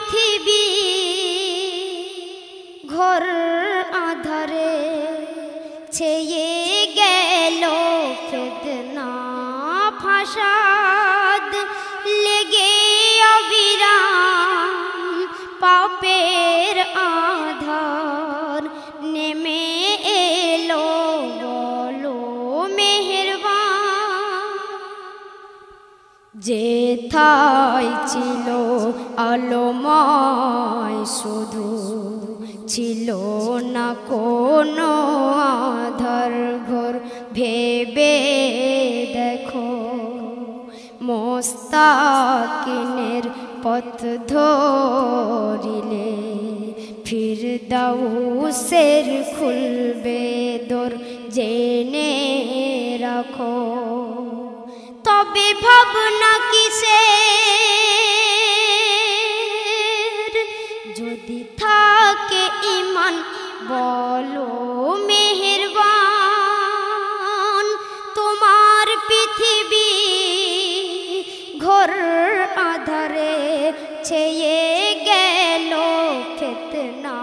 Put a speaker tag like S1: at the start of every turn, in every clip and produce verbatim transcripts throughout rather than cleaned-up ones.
S1: পৃথিবী ঘোর আধারে ছেয়ে গেল ফেতনা ফাসাদ লেগে অবিরাম পাপের আধার নেমে এলো বলো মেহেরবান যেথায় ছিল আলোময় শুধু ছিল না কোনো আধার ঘোর ভেবে দেখো মোস্তাকিনের পথ ধরিলে ফিরদাউসের খুলবে দোর জেনে রাখো তবে ভাবনা কিসের যদি থাকে ঈমান বলো মেহেরবান তোমার পৃথিবী ঘোর আধারে ছেয়ে গেল ফিতনা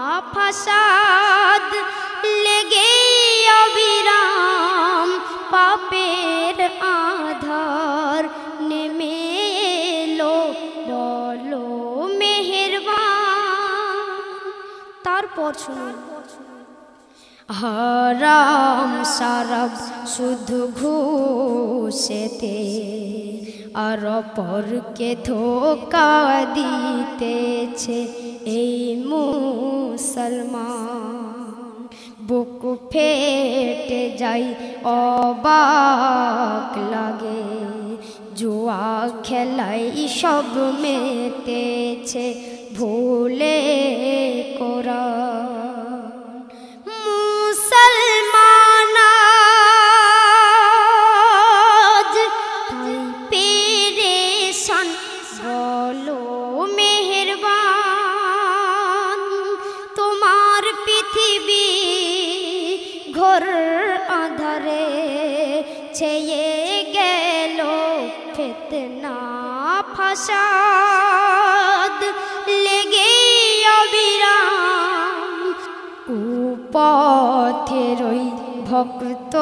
S1: ফাসাদ লেগে অবিরাম পাপের আধার নেমে এলো বলো মেহেরবান তারপর শুনুন হারাম শরাব শুধু ঘুষেতে আর পরকে ধোঁকা দিতেছে এই মুসলমান বুক ফেটে যাই অবাক লাগে জুয়া খেলাই সব মেতেছে ভুলে কোরআন মুসলমান আজ তাই পেরেশান বলো মেহেরবান তোমার পৃথিবী ঘোর আধারে ছেয়ে গেল ফিতনা ফাসাদ লেগে অবিরাম কুপথেরই ভক্ত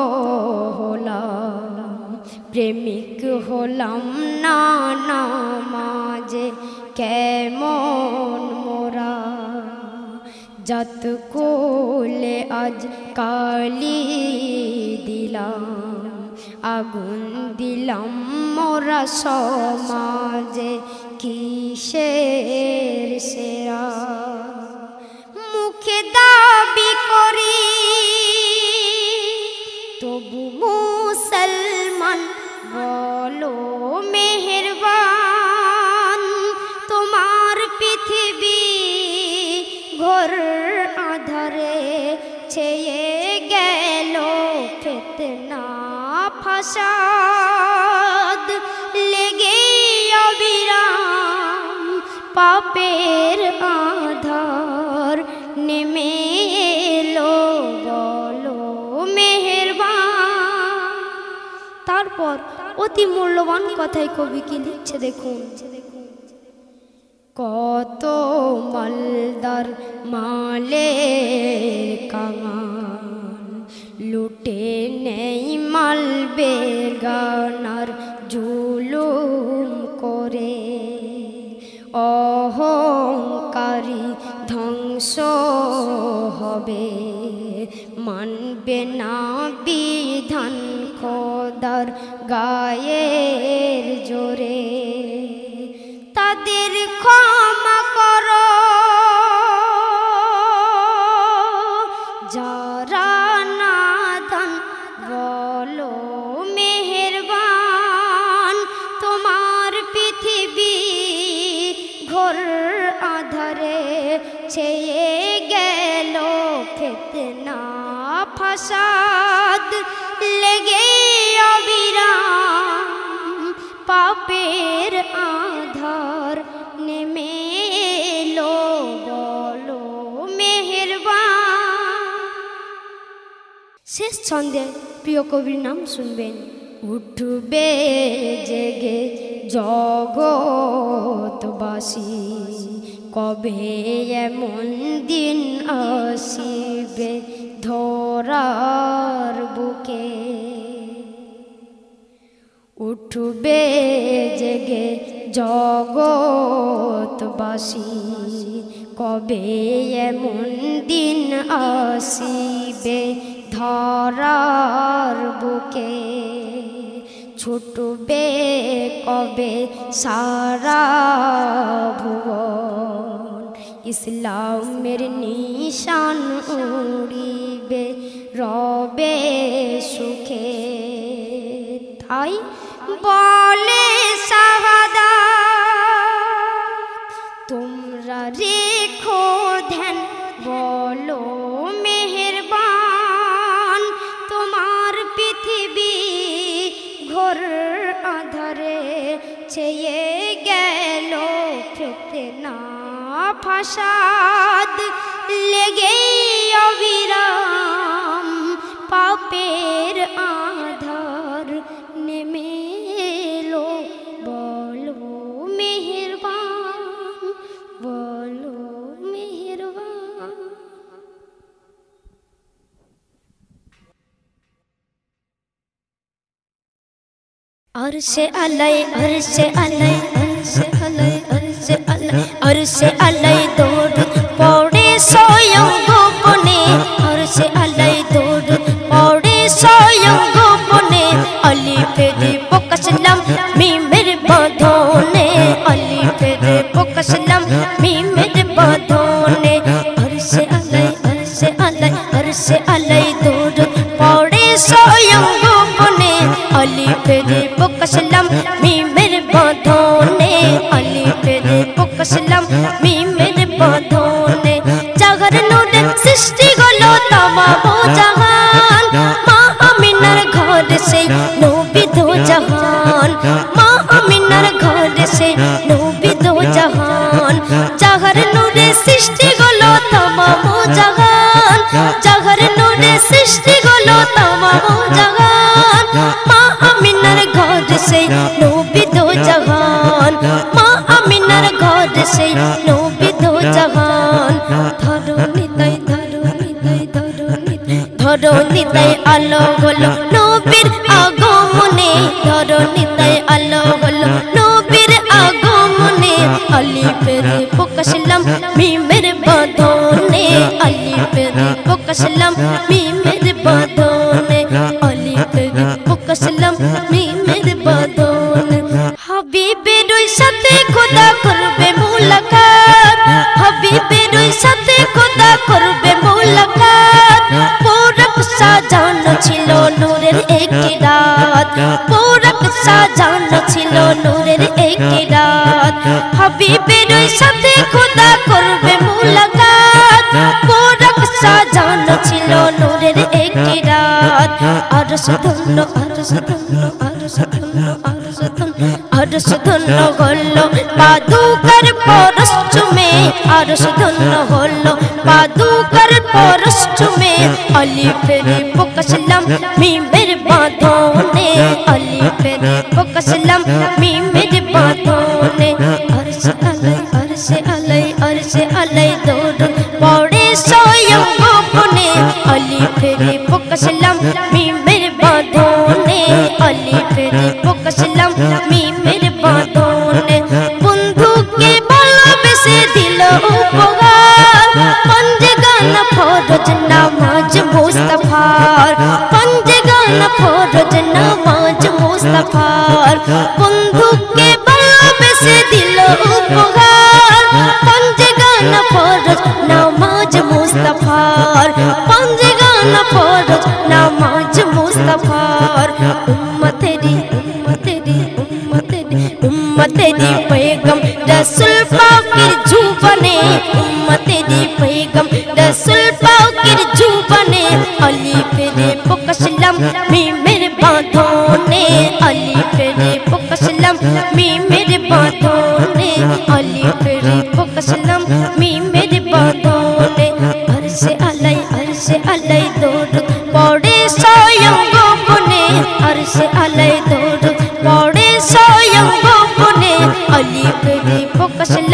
S1: হলাম প্রেমিক হলাম না নামাজে কেমন মোরা যত কোলে আজ কালি দিলাম আগুন দিলাম মোরা সমাজে কিসের সেরা মুখে দাবি করি তবু মুসলমান বলো মেহেরবান তোমার পৃথিবী ঘোর আধারে ছেয়ে গেল ফিতনা ফাসাদ লেগে অবিরাম পাপের আধার নেমে এলো বলো মেহেরবান তারপর অতি মূল্যবান কথাই কবি কি লিখছে দেখুন কত মালদার মালের কাঙাল লুটে নেই মাল বেগানার জুলুম করে অহংকারী ধ্বংস হবে মানবে না বিধান খোদার গায়ের জোরে তাদের ক্ষমা করো যারা নাদান বলো মেহেরবান তোমার পৃথিবী ঘোর আধারে ছেয়ে গেল ফিতনা ফাসাদ লেগে অবিরাম পাপের আধার নেমে এলো বলো মেহেরবান শেষ ছন্দে প্রিয় কবির নাম শুনবেন উঠবে জেগে জগৎবাসী কবে এমন দিন আসিবে ধরার বুকে উঠবে জেগে জগৎবাসী কবে এমন দিন আসিবে ধরার বুকে ছুটবে কবে সারা ভুবন ইসলামের নিশান উড়িবে রবে সুখে তাই বলে শাহাদাত তোমরা রেখো ধ্যান বলো মেহেরবান তোমার পৃথিবী ঘোর আধারে ছেয়ে গেল ফিতনা ফাসাদ লেগে অবিরাম পাপের আধার নেমে এলো বলো মেহেরবান বলো মেহেরবান। अरशे अलय अरशे अलय अरशे अलय अरशे अलय अरशे अलय दौड़ पौड़े स्वयं गोपने अरशे अलय दौड़ पौड़े स्वयं गोपने अली फेरे पोकसलम मी मेरे बांधोने अली फेरे पोकसलम मी मेरे बांधोने अरशे अलय अरशे अलय अरशे अलय दौड़ पौड़े स्वयं गोपने अली फेरे पोकसलम मी मेरे बांधोने अली फेरे पोकसलम मी मेरे बांधोने जागर नूर सृष्टि गलो तमामो जहान माँ अमीनार घर से नबी दो जहान माँ अमीनार घर से नबी दो जहान जागर नूर सृष्टि गलो तमामो जहान जागर नूर सृष्टि गलो तमामो जहान माँ अमीनार घर से नबी दो जहान माँ अमीनार घर से नबी दो जहान धरो निताई धरो निताई धरो निताई धरो निताई आलो हलो नबीर আগমনে ধরো নিতাই আলো হলো নবীর আগমনে আলি পেরে পোকসলাম মি মেরে বাঁধনে আলি পেরে পোকসলাম মি মেরে বাঁধনে আলি পেরে পোকসলাম মি মেরে বাঁধনে হাবিবের সাথে খোদা করবে মুলাকাত হাবিবের সাথে খোদা করবে মুলাকাত পোরক সাজানো ছিল নূরের একটি রাত পোরক সাজানো ছিল নূরের একটি রাত হাবিবের সাথে খোদা করবে মুলাকাত পোরক সাজানো ছিল নূরের একটি রাত আরশ ধন্য আরশ ধন্য আরশ ধন্য আরশ ধন্য আরশ ধন্য হলো পাদুকার পরশ চুমে আরশ ধন্য হলো পাদুকার পরশ চুমে আলি ফেরে পোকসলাম মি মেরে বাঁধনে আলি ফেরে পোকসলাম মি মেরে বাঁধনে আরশ আলাই আরশ আলাই আরশ আলাই দৌড় পড়ে স্বয়ং গোপনে আলি ফেরে পোকসলাম মি মেরে বাঁধনে আলি ফেরে পোকসলাম মি মেরে বাঁধনে বন্ধুকে ভালোবেসে দিল উপহার পঞ্জে গানা ফরজ নামাজ মুস্তাফার পঞ্জে গানা ফরজ নামাজ মুস্তাফার বন্ধুকে ভালোবেসে দিল উপহার পঞ্জে গানা ফরজ নামাজ মুস্তাফার পঞ্জে গানা ফরজ নামাজ মুস্তাফার উম্মতেরি উম্মতেরি উম্মতেরি উম্মতেরি पैगम रसूल पाकिर जुबाने उम्मतेरी पैगम रसूल पाकिर जुबाने अली फेरे पोकसलम मी मेरे बांधोने अली फेरे पोकसलम मी मेरे बांधोने अली फेरे पोकसलम मी मेरे बांधोने अरशे अलय अरशे अलय दौड़ पौड़े स्वयं गोपने अरशे अलय दौड़ पौड़े स्वयं गोपने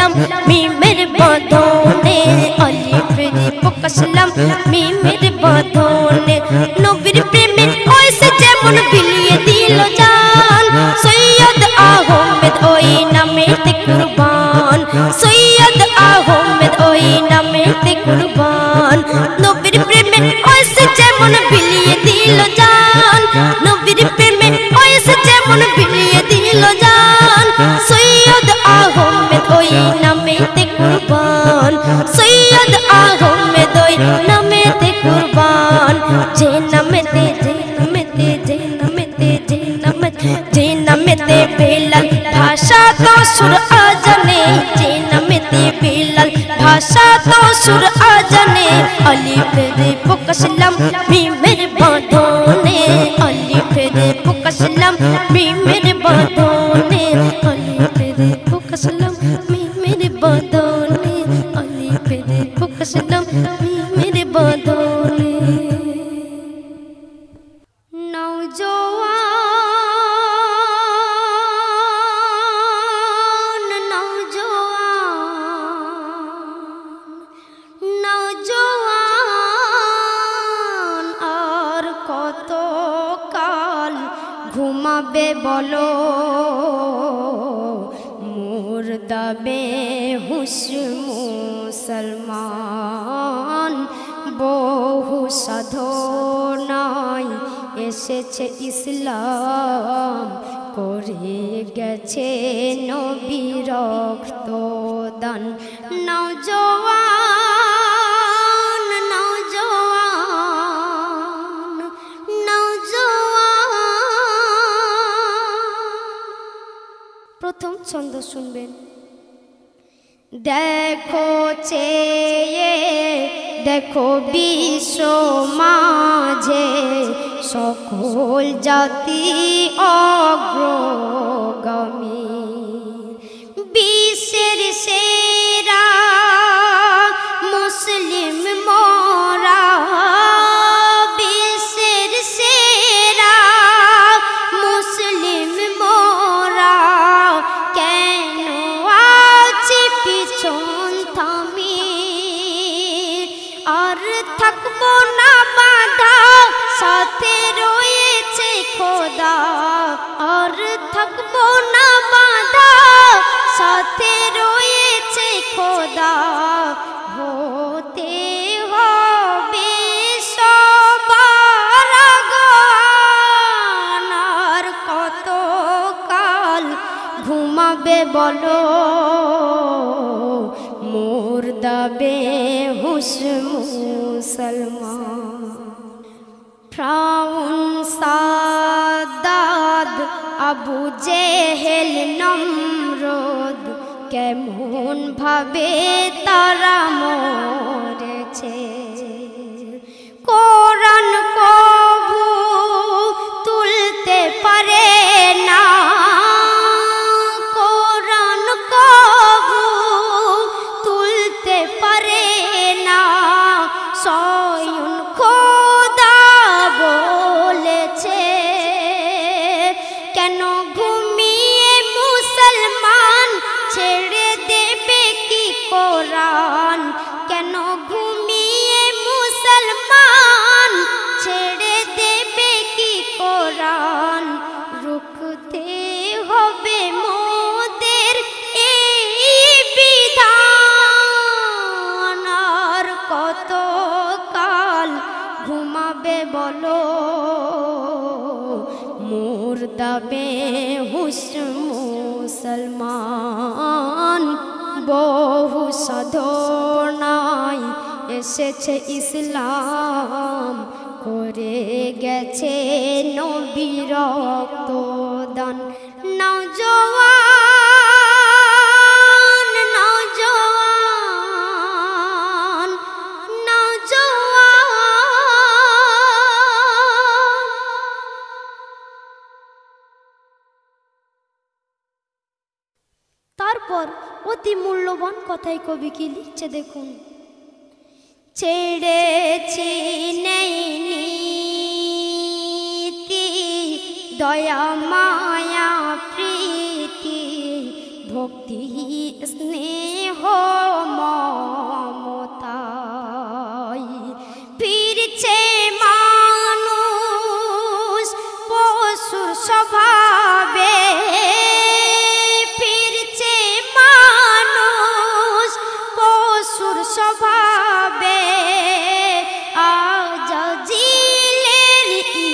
S1: पोकसलम मिमेर बंधने अलिफ रे पोकसलम मिमेर बंधने नबीर प्रेमे ओइसे जेमन बिलिये दिल जान सैयद আহমেদ ওই নামেতে কুরবান সৈয়দ আহমেদ ওই নামেতে কুরবান নবীর প্রেমে ওইসে যেমন বিলিয়ে দিল জান নবীর প্রেমে ওইসে যেমন বিলিয়ে দিল জান সৈয়দ আহমেদ ওই নামেতে কুরবান সৈয়দ আহমেদ ওই নামেতে কুরবান যে নামেতে যে নামেতে যে নামেতে যে নামেতে যে নামেতে বেলাল ভাষা তো সুর আজানে যে নামেতে বেলাল ভাষা তো সুর আজানে আলিফ রে পোকসলম মিমের বंधने আলিফ রে পোকসলম মিমের বंधने আলিফ রে পোকসলম মিমের বंधने আলিফ রে পোকসলম মিমের বंधने নওজোয়ান নওজোয়ান নওজোয়ান আর কত কাল ঘুমাবে বলো মুর্দা বেহুশ মুসলমান বহু সাধনায় এসেছে ইসলাম করে গেছে নবী রক্তদান নওজোয়ান নওজোয়ান নওজোয়ান প্রথম ছন্দ শুনবেন দেখো চেয়ে দেখো বিশ্ব মাঝে সকল জাতি অগ্রগামী বিশ্বের সেরা মুসলিম মোরা বিশ্বের সেরা মুসলিম মোরা কেন আছি পিছন থামি আর থাকবো না বাঁধা সাথে রয়েছে খোদা আর থাকবো না বাঁধা সাথে রয়েছে খোদা হতে হবে সবার আগান আর কত কাল ঘুমাবে বলো মুর্দা বেহুশ মুসলমান ফ্রাউন সাদাদ আবু জেহেল নমরুদ কেমন ভাবে তারা মরেছে কোরআন কবু তুলতে পারে না কোরআন কবু তুলতে পারে না স্বয়ং খোদা বলেছে কেন ঘুমিয়ে মুসলমান ছেড়ে দেবে কি কোরআন কেন ঘুমিয়ে মুসলমান ছেড়ে দেবে কি কোরআন রুখতে হবে মোদের এই বিধান আর কত কাল ঘুমাবে বলো মুর্দা বেহুশ মুসলমান বহু সাধনায় এসেছে ইসলাম করে গেছে নবী রক্তদান নওজোয়ান নওজোয়ান নওজোয়ান তারপর অতি মূল্যবান কথাই কবি কি লিখছে দেখুন ছেড়েছি নেই নীতি দয়া মায়া প্রীতি ভক্তি স্নেহ মমতায় ফিরছে মানুষ পশুর স্বভাবে, ফিরছে মানুষ পশুর স্বভাবে। আজ জিলের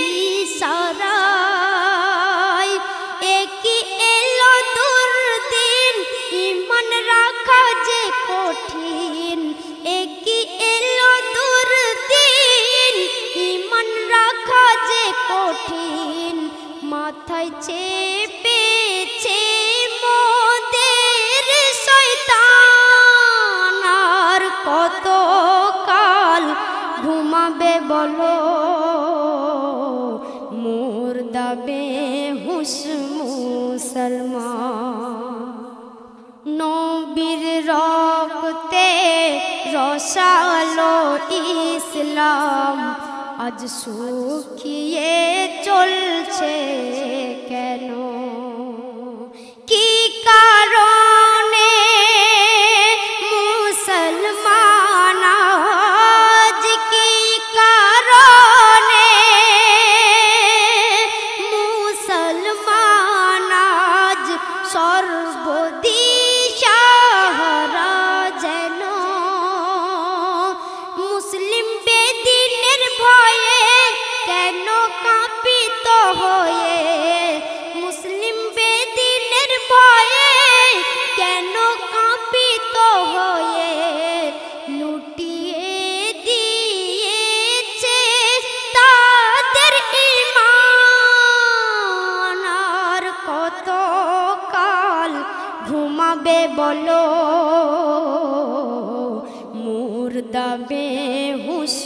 S1: ইশারায় একই এলো দুর্দিন, ইমান রাখা যে কঠিন। একই এলো দুর্দিন, ইমান রাখা যে কঠিন। মাথায় চেপেছে মোদের শয়তান, আর কত কাল ঘুমাবে বলো মুর্দা বেহুশ মুসলমান। নবীর রক্তে রসালো ইসলাম, আজ শুকিয়ে চলছে কেন? কি কারণে মুসলমান আজ, কি কারণে মুসলমান আজ সর্বদিশাহারা যেন? মুসলিম বেদিনের ভয়ে কেন কাঁপিত হয়ে? মুসলিম বেদিনের ভয়ে কেন কাঁপিত হয়ে? লুটিয়ে দিয়েছে তাদের ঈমান, আর কত কাল ঘুমাবে বলো মুর্দা বেহুশ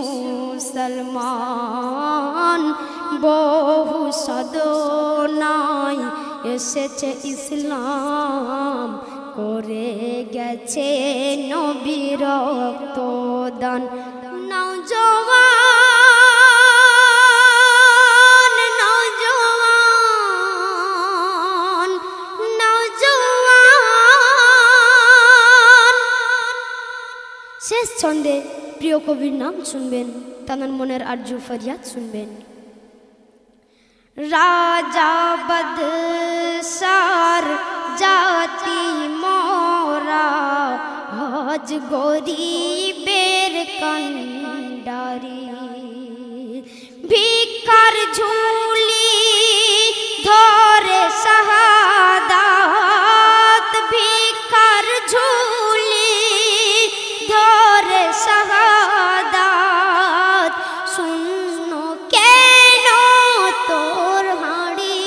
S1: মুসলমান। বহু সাধনায় এসেছে ইসলাম, করে গেছে নবী রক্তদান। নওজওয়ান নওজওয়ান নওজওয়ান। শেষ ছন্দে প্রিয় কবির নাম শুনবেন, তানার মনের আরজু ফরিয়াদ শুনবেন। রাজা বাদশার জাতি মোরা, আজ গরিবের কান্ডারি। ভিক্ষার ঝুলি ধরে শাহাদাত, ভিক্ষার ঝুলি ধরে শাহাদাত। শূন্য কেন তোর হাঁড়ি,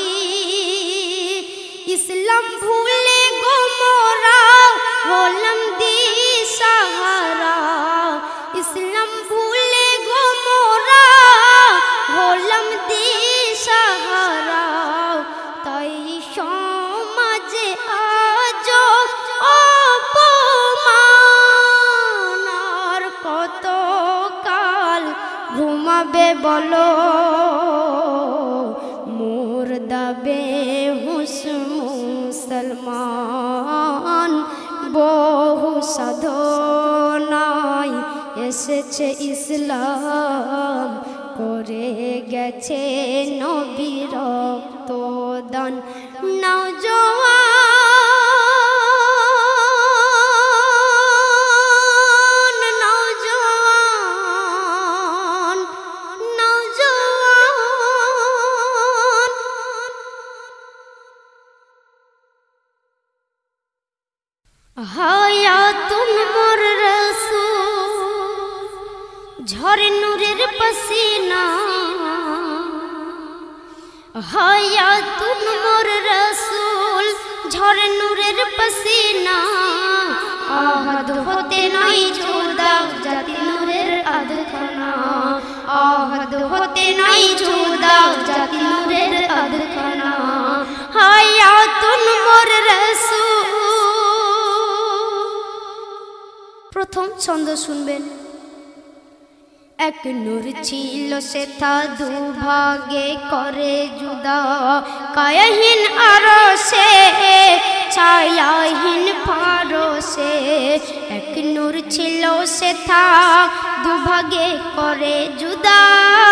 S1: ইসলাম ভুলে গো মোরা হলাম দিশাহারা। ইসলাম ভুলে গো মোরা হলাম দিশাহারা। তাই সমাজে আজ অপমান, আর কত কাল ঘুমাবে বলো মুর্দা বেহুশ মুসলমান। বহু সাধনায় এসেছে ইসলাম, করে গেছে নবী রক্তদান। নওজওয়ান নওজওয়ান নওজওয়ান। হায়াতুন মোর রাসূল ঝরে নূরের পসিনা, হায়াতুন মোর রাসূল ঝরে নূরের পসিনা। আহাদ হতে নাই জুদা জাতি নূরের আধখানা, আহাদ হতে নাই জুদা জাতি নূরের আধখানা। হায়াতুন মোর রাসূল। প্রথম ছন্দ শুনবেন। এক নূর ছিল সে থা দুভাগে করে জুদা, কায়াহীন আরশে ছায়াহীন পরশে এক নূর ছিল সে থা দুভাগে করে জুদা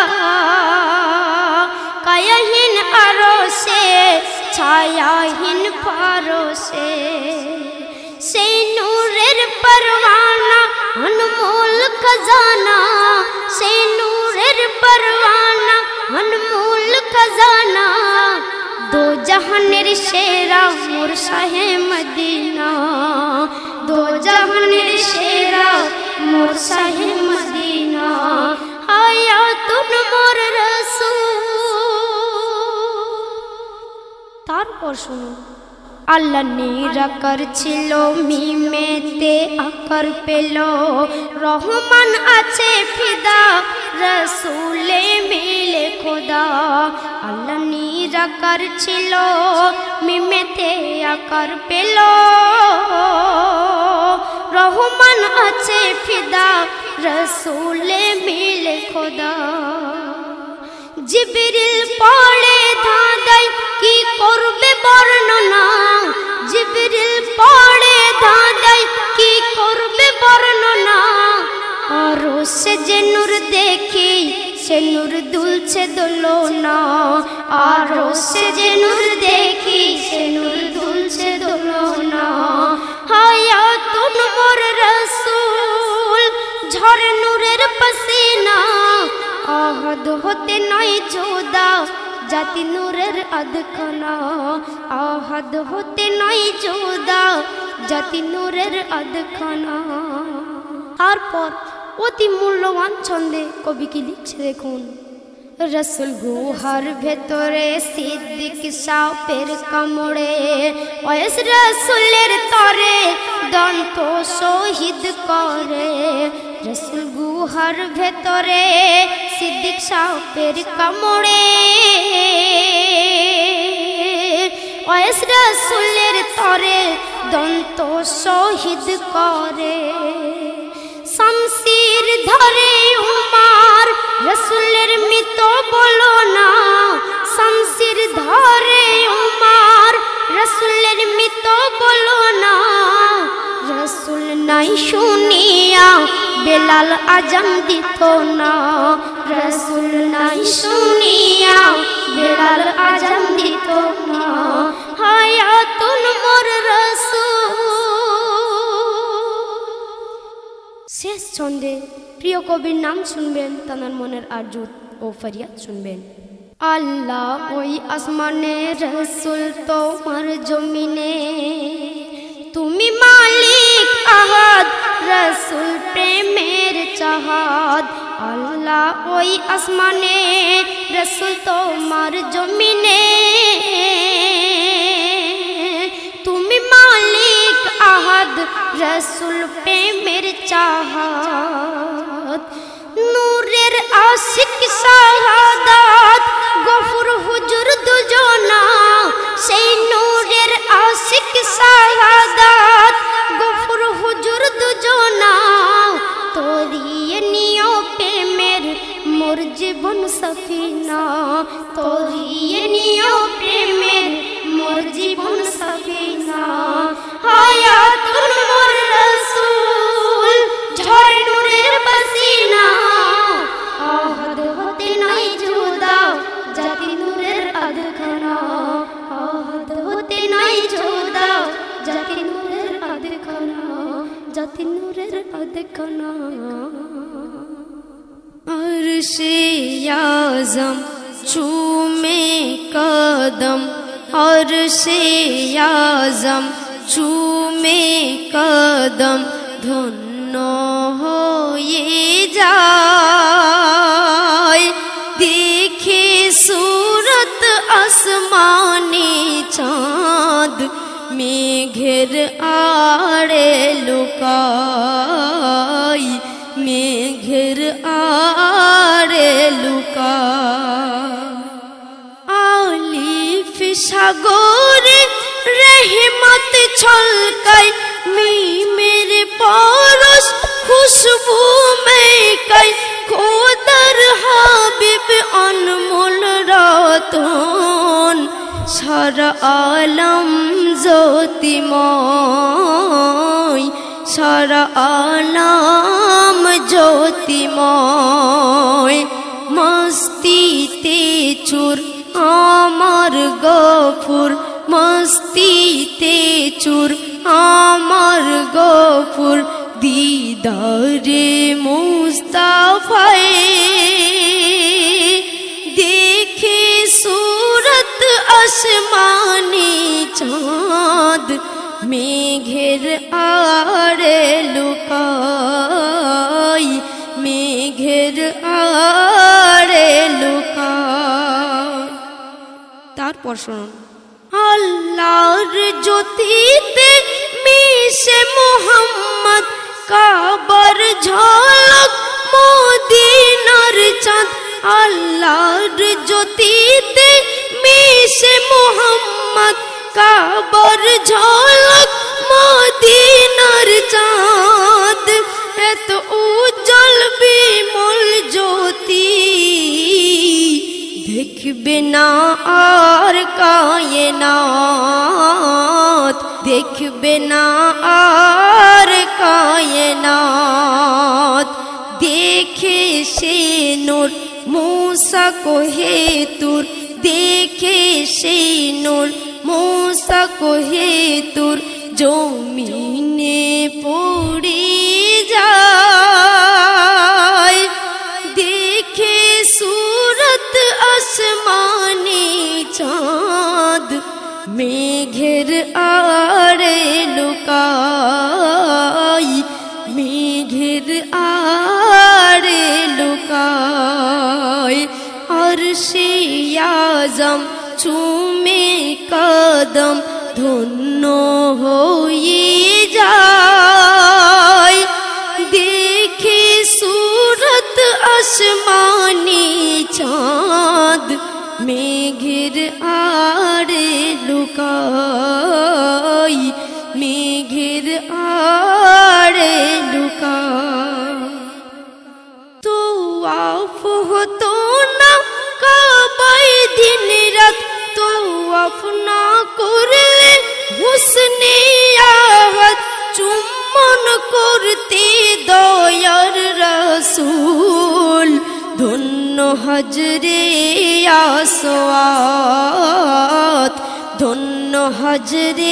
S1: কায়াহীন আরশে ছায়াহীন পরশে সেই নূরের পরওয়ানা अनमोल खजाना से नूरेर परवाना अनमोल खजाना दो जहानेर सेरा मोर शाहे मदीना दो जहानेर सेरा मोर शाहे मदीना आया तुम मोर रसूल तारपर शुनो আল্লাহ নিরাকার ছিল মিমেতে আকার পেল রহমান আছে ফিদা রসুলে মিলে খোদা আল্লাহ নিরাকার ছিল মিমেতে আকার পেল রহমান আছে ফিদা রসুলে মিলে খোদা জিবরিল পড়ে ধাঁধাই কি করবে বর্ণনা জিবরিল পড়ে ধাঁধাই কি করবে বর্ণনা আর সে যে নূর দেখি সে নূর দুলছে দোলনা আর সে যে নূর দেখি সে নূর দুলছে দোলনা হায়াতুন মোর রাসূল ঝরে নূরের পসিনা आहद होते नहीं जोदा जाति नूरेर अदखाना आहद होते नहीं जोदा जाति नूरेर अदखाना तारपर अति मूल्यवान छंदे कवि की लिखছে দেখুন रसूल गुहार भेतरे सिद्दिक सापेर कामड़े वयस रसूलेर तरे दंत शहीद करे रसूल गुहार भेतरे सिद्दिक सापेर कामड़े वयस रसूलेर तरे दंत शहीद करे शमशीर धरे उमार रसूलेर मृत बोलो ना शमशीर धरे उमार रसूलेर मृत बोलो ना रसूल नहीं शुनिया बेलाल आजान दित ना रसूल नहीं शुनिया बेलाल आजान दित ना हायातुन मोर रसूल शेष छंदे प्रिय कविर नाम सुनबेन तानार मनेर आरजू ओ फरियाद सुनबेन आल्लाह ओई आसमाने रसूल तोमार जमीने तुमी मालिक आहद रसूल प्रेमेर चाहत आल्लाह ओई आसमाने रसूल तोमार जमीने तुमी मालिक आहद रसूल प्रेमेर चाहत नूरेर आशिक शाहादात गफुर हुजूर दुजना সেই নূরের আশিক শাহাদাত গফুর হুজুর দুজনা তোরিয়ে নিও প্রেমের মোর জীবন সফিনা তোরিয়ে নিও প্রেমের মোর জীবন সফিনা হায়াতুন মোর রাসূল ঝরে নূরের পসিনা आहद होते नहीं जुदा जाति नूरेर अदखाना आहद होते नहीं जुदा जाति नूरेर अदखाना जाति नूरेर अदखाना अर्शे आज़म चूमे कदम अर्शे आज़म चूमे कदम धन्य होए जाए देखे सूरत आसमानी चाँद मेघेर आड़े लुकाई मेघेर आड़े लुकाई आलिफ सागरे रहमत छलकाई मीमेर परश खुशबू में कई खोदर हाबिब अनमोल रतन सारा आलम जो জ্যোতিময় সারা আলাম জ্যোতিময় মস্তিতে চুর আমার গফুর মস্তিতে চুর আমার গফুর দিদারে মুস্তাফায়ে দেখে सूरत আসমানে চাঁদ মেঘের আড়ে লুকাই মেঘের আড়ে লুকাই। তারপর শুনুন আল্লাহর জ্যোতিতে মিশে মোহাম্মদ কাবার ঝলক মদিনার চাঁদ আল্লাহর জ্যোতিতে মিশে মোহাম্মদ কাবার ঝলক মদিনার চাঁদ এত উজ্জ্বল বিমল জ্যোতি দেখবে না আর কায়নাত দেখবে না আর কায়নাত देखे से नूर मूसा को हे तुर देखे से नूर मूसा को हे तुर जमीने पड़ी जाए देखे सूरत आसमानी चाँद मेघेर आड़े लुकाई मेघेर आड़े लुकाई अर्शे आज़म चूमे कदम धन्य होए जाए देखे सूरत आसमानी चाँद मेघेर आड़े लुकाई मेघेर आड़े लुकाई। तो आफ हो तो ना काबाए दिन रात तो अपना करले हुस्ने आहत चुम्बन करते दयार रसूल धन्य हजरे आसवात धन्य हजरे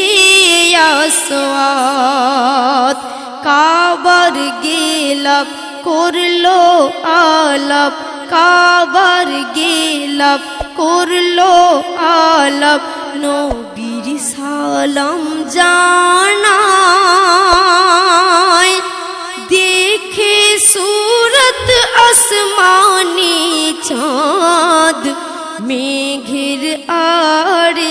S1: आसवात काबर गेलाप करलो आलाप काबर गेलाप करलो आलाप नबीर सालाम जानाय देखे सूरत आसमानी चाँद मेघेर आड़े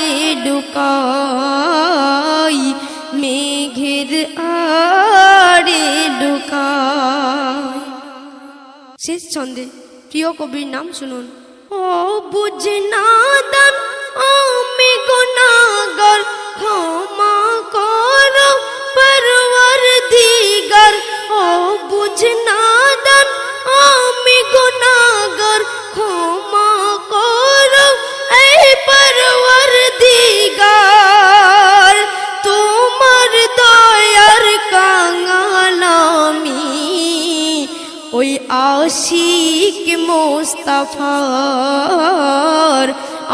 S1: लुकाई मेघेर आड़े लुकाई। शेष छंदे प्रिय कविर नाम शुनुन ओ बुझनादान आमी गुनाहगार क्षमा करो परवरदिगार ओ बुझनादान आमी गुनाहगार क्षमा करो ऐ परवरदिगार তোমার দয়ার কাঙাল আমি ওই আশিক মুস্তাফার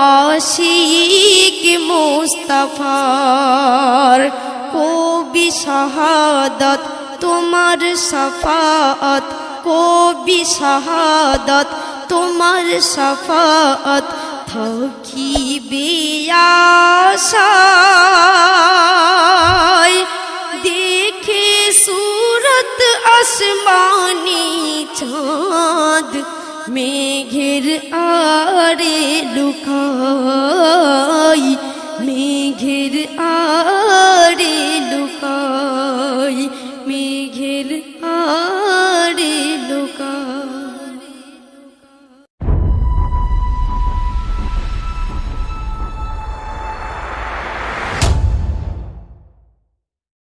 S1: আশিক মুস্তাফার কবি শাহাদাত তোমার শাফাআত কবি শাহাদাত তোমার শাফাআত থাকিবে আশায় देखे सूरत आसमानी चाँद मेघेर आड़े लुकाई मेघेर आड़े लुकाई।